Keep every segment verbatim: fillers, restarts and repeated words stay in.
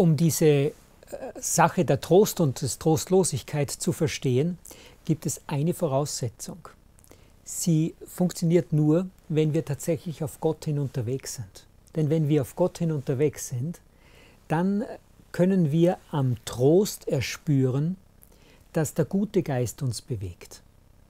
Um diese äh, Sache der Trost und des Trostlosigkeit zu verstehen, gibt es eine Voraussetzung. Sie funktioniert nur, wenn wir tatsächlich auf Gott hin unterwegs sind. Denn wenn wir auf Gott hin unterwegs sind, dann können wir am Trost erspüren, dass der gute Geist uns bewegt.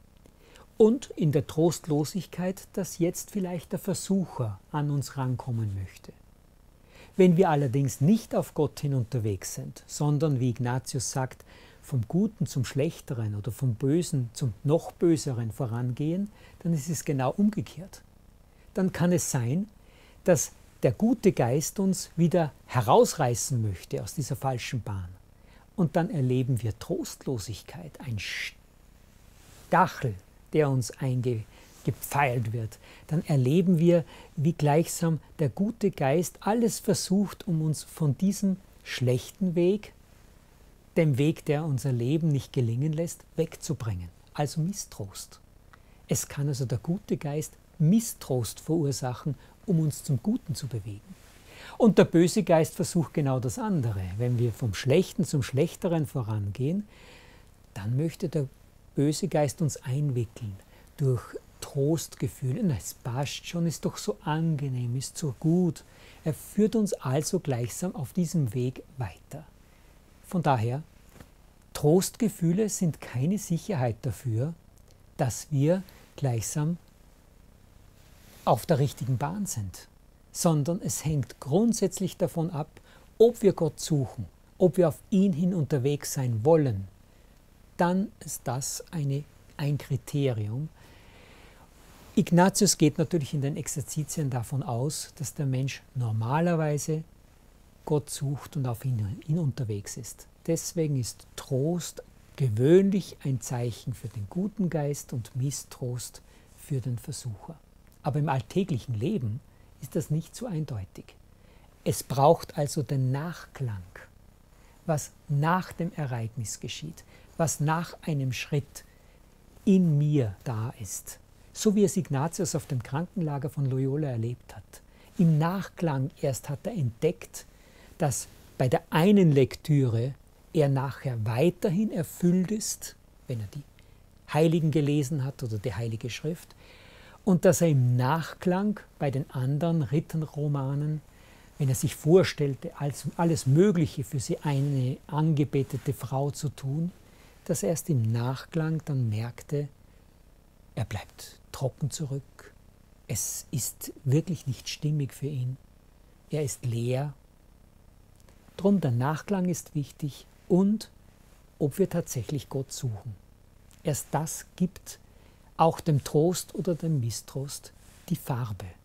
Und in der Trostlosigkeit, dass jetzt vielleicht der Versucher an uns rankommen möchte. Wenn wir allerdings nicht auf Gott hin unterwegs sind, sondern, wie Ignatius sagt, vom Guten zum Schlechteren oder vom Bösen zum noch Böseren vorangehen, dann ist es genau umgekehrt. Dann kann es sein, dass der gute Geist uns wieder herausreißen möchte aus dieser falschen Bahn. Und dann erleben wir Trostlosigkeit, ein Stachel, der uns eingepfeilt wird. Dann erleben wir, wie gleichsam der gute Geist alles versucht, um uns von diesem schlechten Weg, dem Weg, der unser Leben nicht gelingen lässt, wegzubringen. Also Mistrost. Es kann also der gute Geist Mistrost verursachen, um uns zum Guten zu bewegen. Und der böse Geist versucht genau das andere. Wenn wir vom Schlechten zum Schlechteren vorangehen, dann möchte der böse Geist uns einwickeln durch Trostgefühle. Na, es passt schon, ist doch so angenehm, ist so gut. Er führt uns also gleichsam auf diesem Weg weiter. Von daher, Trostgefühle sind keine Sicherheit dafür, dass wir gleichsam auf der richtigen Bahn sind, sondern es hängt grundsätzlich davon ab, ob wir Gott suchen, ob wir auf ihn hin unterwegs sein wollen. Dann ist das eine, ein Kriterium. Ignatius geht natürlich in den Exerzitien davon aus, dass der Mensch normalerweise Gott sucht und auf ihn, ihn unterwegs ist. Deswegen ist Trost gewöhnlich ein Zeichen für den guten Geist und Mistrost für den Versucher. Aber im alltäglichen Leben ist das nicht so eindeutig. Es braucht also den Nachklang, was nach dem Ereignis geschieht, was nach einem Schritt in mir da ist. So wie es Ignatius auf dem Krankenlager von Loyola erlebt hat. Im Nachklang erst hat er entdeckt, dass bei der einen Lektüre er nachher weiterhin erfüllt ist, wenn er die Heiligen gelesen hat oder die Heilige Schrift, und dass er im Nachklang bei den anderen Ritterromanen, wenn er sich vorstellte, alles Mögliche für sie eine angebetete Frau zu tun, dass er erst im Nachklang dann merkte, er bleibt trocken zurück, es ist wirklich nicht stimmig für ihn, er ist leer. Drum der Nachklang ist wichtig und ob wir tatsächlich Gott suchen. Erst das gibt auch dem Trost oder dem Mistrost die Farbe.